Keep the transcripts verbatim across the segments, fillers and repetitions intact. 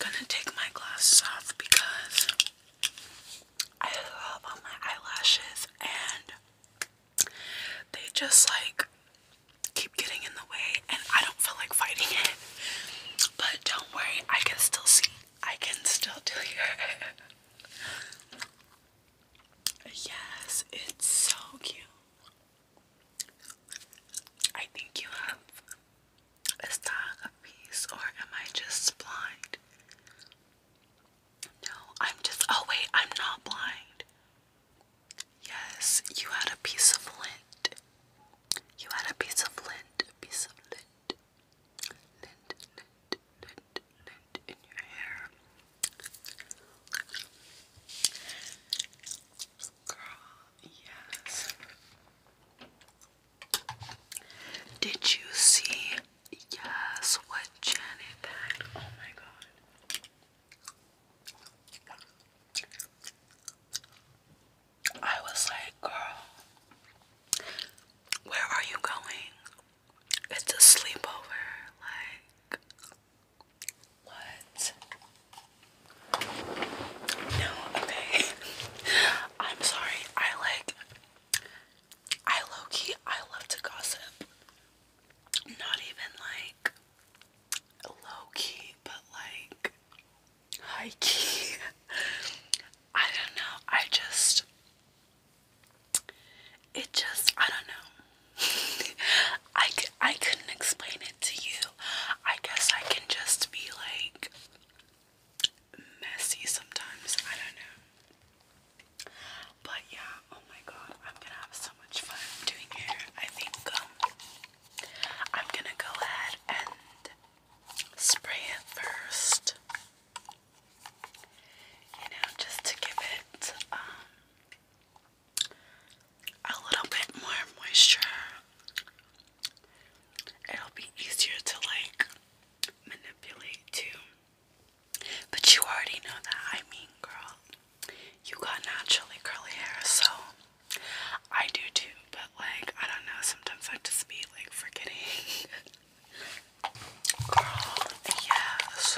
gonna take my glasses off because I have on my eyelashes and they just like keep getting in the way and I don't feel like fighting it. But don't worry, I can still see. I can still do your hair. Yes, it's so cute. I think you have, is that a piece or am I just blind? No, I'm just, oh wait, I'm not blind. Yes, you had a piece of lint. You had a piece of lint, a piece of lint. Lint, lint, lint, lint in your hair. Girl, yes. Did you see? Yes, what Janet packed. Oh my god. I was like, girl, where are you going? It's a sleepover. Like, what? No, okay. I'm sorry. I like, I low-key, I love to gossip. Not even like low-key, but like high-key. I don't know. I just, it just, I don't know. I, I couldn't explain it to you. I guess I can just be like messy sometimes. I don't know. But yeah, oh my god, I'm gonna have so much fun doing hair. I think um, I'm gonna go ahead and spray it first. You know, just to give it um, a little bit more moisture. It'll be easier to like manipulate too. But you already know that. I mean, girl, you got naturally curly hair, so I do too. But like, I don't know, sometimes I just be like forgetting. Girl, yes.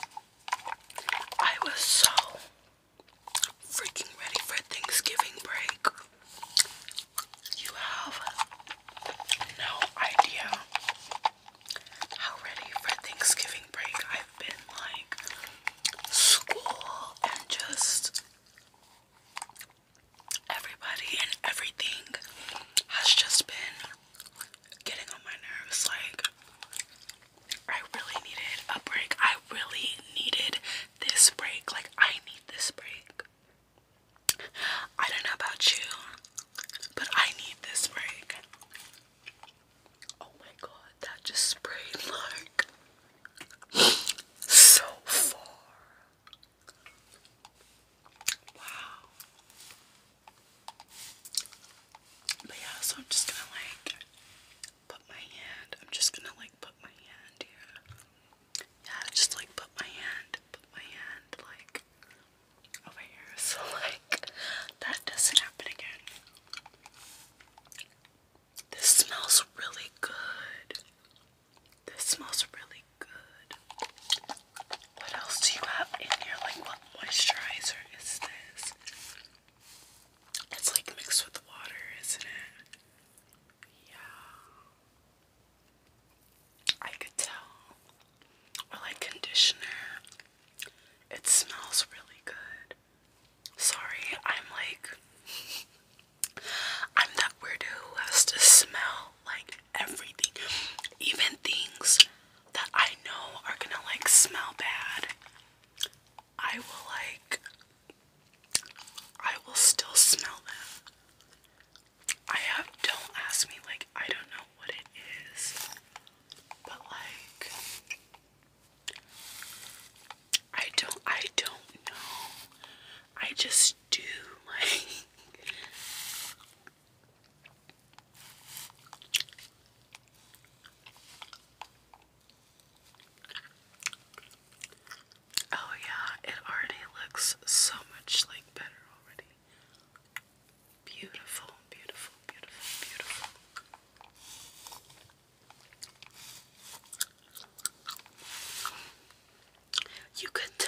I was so freaking ready for Thanksgiving break. You have no idea how ready for Thanksgiving break I've been. Like, school and just everybody and everything has just been getting on my nerves. Like, I really needed a break. I really needed this break. Like, I need this break. I don't know about you, but I need this break. Oh my god, that just sprayed like so far. Wow. But yeah, so I'm just gonna like put my hand. I'm just gonna like put my hand here. Yeah, just like put my hand, put my hand like over here. So like that doesn't happen again. This smells really good. This smells really good. What else do you have in here? Like, what moisturizer is this? It's like mixed with water, isn't it? Yeah. I could tell. Or like conditioner. It smells really good. Sorry, I'm like, I'm that weirdo who has to smell like everything. Even things that I know are gonna like smell bad. I will like, I will still smell them. I have, don't ask me, like, I don't know what it is. But like, I don't, I don't know. I just do, like. Oh yeah, it already looks so much like better already. Beautiful, beautiful, beautiful, beautiful. You could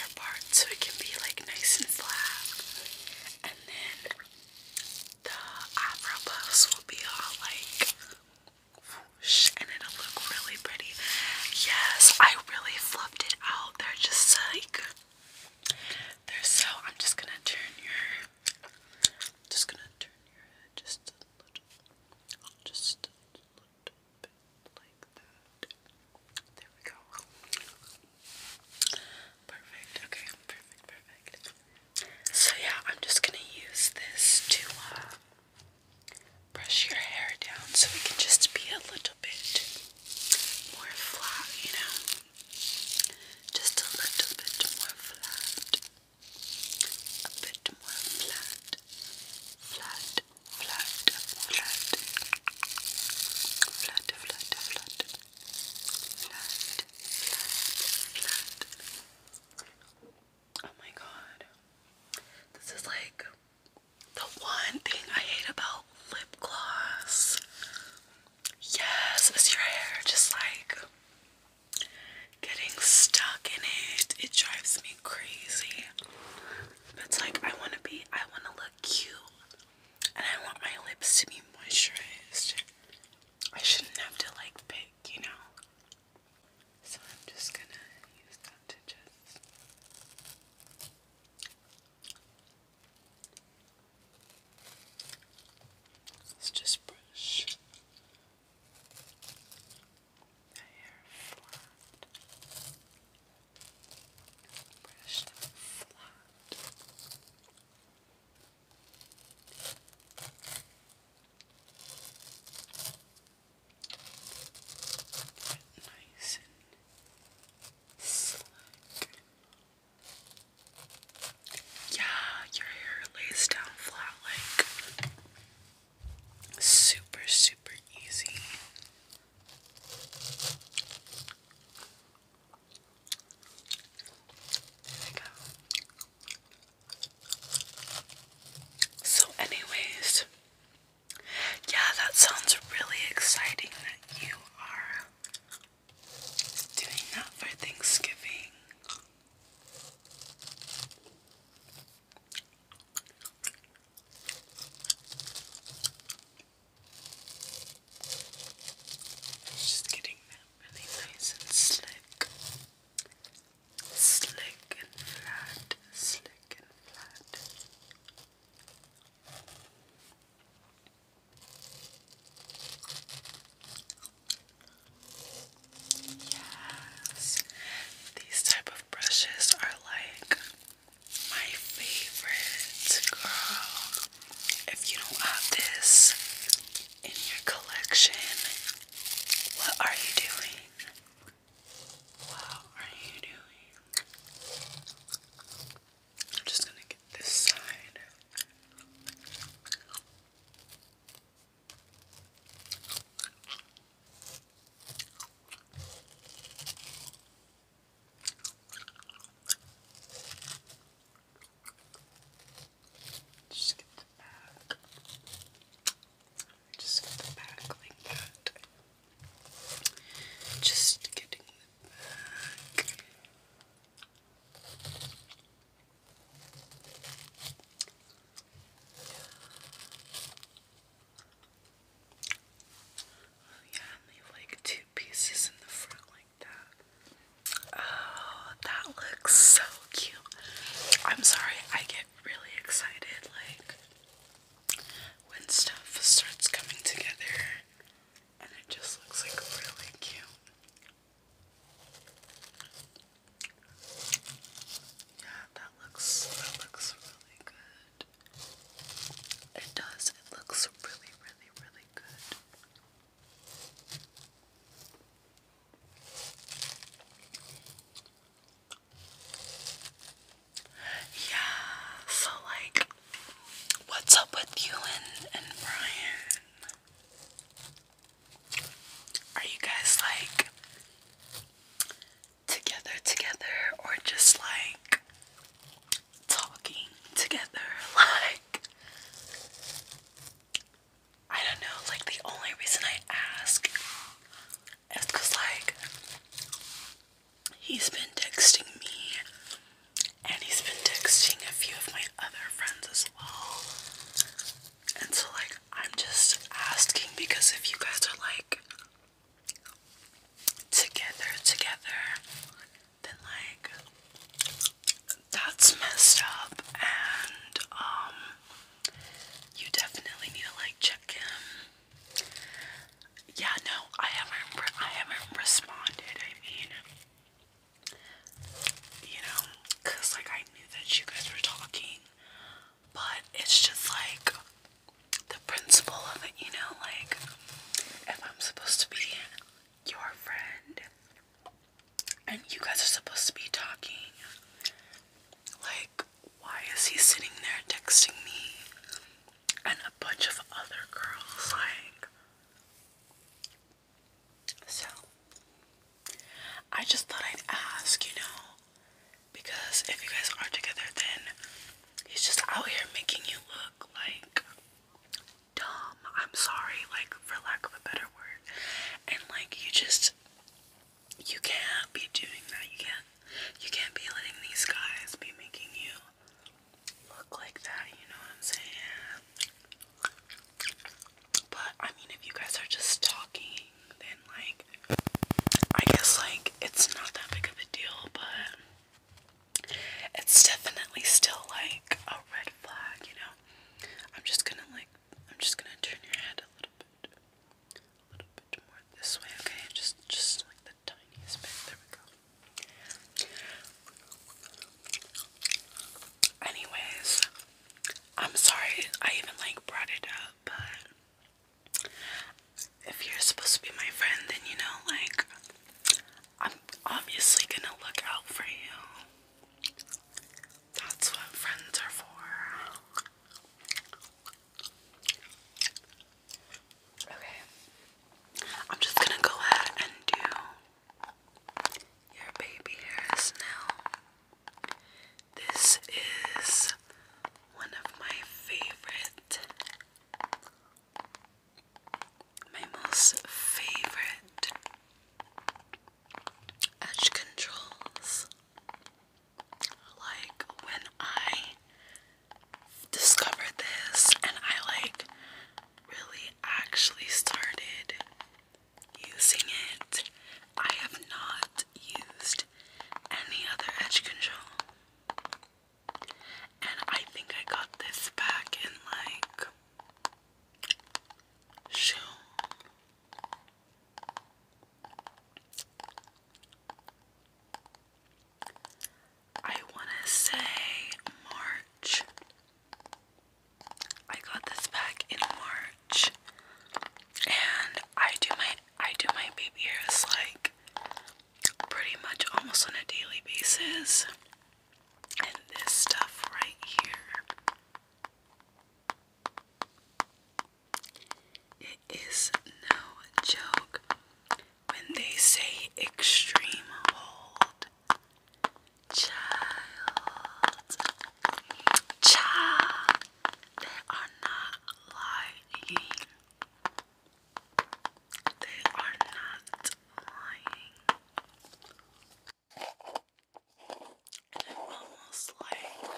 center part so it can be like nice and flat. And then the Afro puffs will be all like whoosh, and it'll look really pretty. Yes, I really fluffed it out. They're just like, they're so, I'm just gonna turn your, just gonna turn your head just a little, just a little bit like that. There we go. Perfect, okay, perfect, perfect. if you guys are together, then he's just out here making you look like dumb. I'm sorry, like, for lack of a better word. And like, you just, you can't be doing that. You can't, you can't be letting these guys be making you look like that, you know what I'm saying? But I mean, if you guys are just talking, then like, I guess like it's not that big of a deal, but it's definitely still like a red flag, you know? I'm just gonna like, I'm just gonna turn your head a little bit, a little bit more this way, okay? Just, just like the tiniest bit. There we go. Anyways, I'm sorry I even like brought it up, but if you're supposed to be my friend, then you know, like, I'm obviously gonna look out for you. That's what friends are for. Okay, I'm just gonna go ahead and do your baby hairs now. This is one of my favorite, my most favorite edge controls. Like, when I discovered this and I like really actually started using it, I have not used any other edge control. And I think I got this back in like, shoot, I want to say March. I got this back in March, and I do my I do my baby hairs like pretty much almost on a daily basis. And this stuff right here, it is no joke when they say extreme hold. Child, child, they are not lying. They are not lying. And I'm almost like,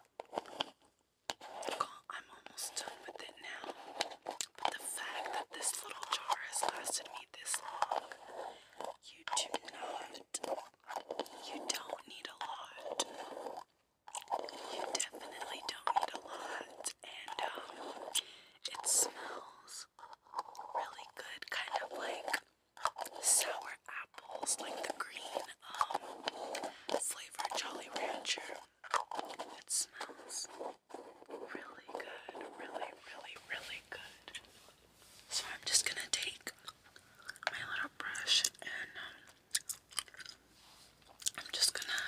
I'm almost done with it now. But the fact that this little jar has lasted me this long, you do not, you don't need a lot. You definitely don't need a lot. And um, it smells really good, kind of like sour apples, like the green um, flavored Jolly Rancher. It smells really good, really, really, really good. So I'm just gonna take my little brush and um, I'm just gonna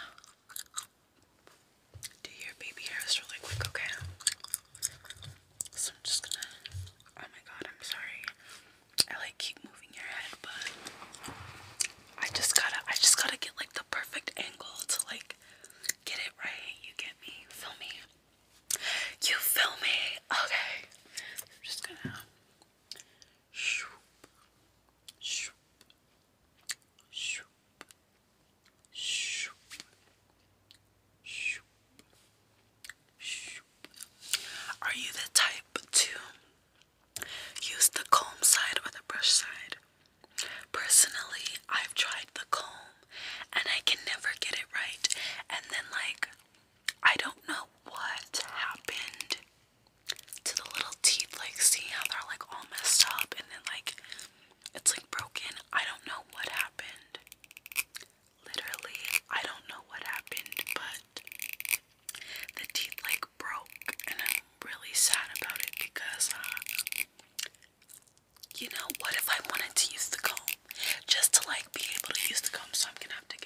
do your baby hairs really quick, okay? So I'm just gonna, oh my god, I'm sorry. I like keep moving your head, but I just gotta, I just gotta get like the perfect angle to like get it right. You get me? You feel me? You feel me? Okay. I'm just gonna shoop, shoop, shoop, shoop, shoop, shoop. Are you the type to use the comb side or the brush side? Personally, I've tried the comb and I can never get it right. And then like, I don't know what happened to the little teeth. Like, see how they're like all messed up and then like, it's like broken. I don't know what happened. Literally, I don't know what happened, but the teeth like broke and I'm really sad about it because, uh, you know, what if I wanted to use the comb? Just to like be able to use the comb, so I'm gonna have to